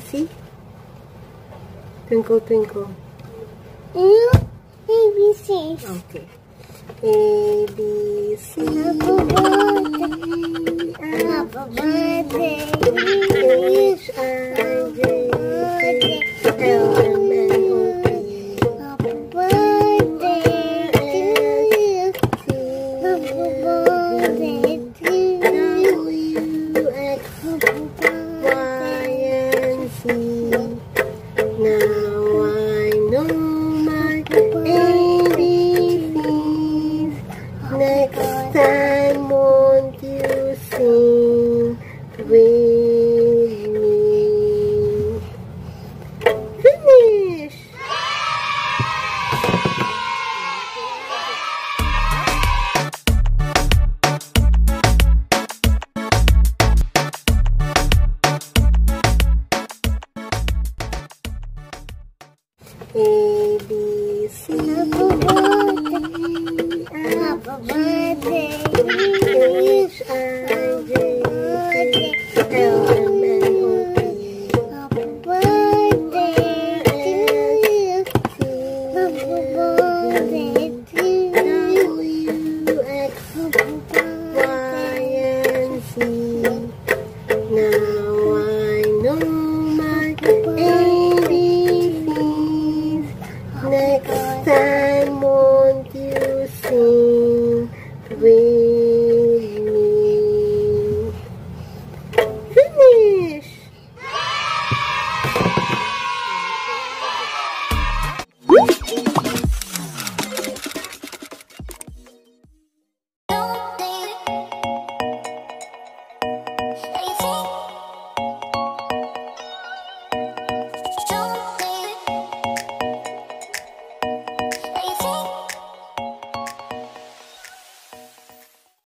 C? Twinkle, twinkle. A, B, C. Okay. A, B, C. Happy birthday. H, I, J, K, L, M, N, O, P. Happy birthday to you. Happy birthday to you. W, X, Y, and Z. Now I know my ABCs. Next time, won't you sing with me? Finish! A, B, C. Happy birthday. Happy birthday.